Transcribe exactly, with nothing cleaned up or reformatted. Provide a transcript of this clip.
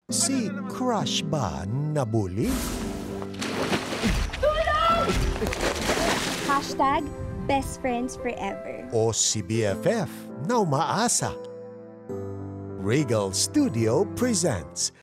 Si crush ba nabully? Hashtag best friends forever. O si B F F na umaasa? Regal Studio Presents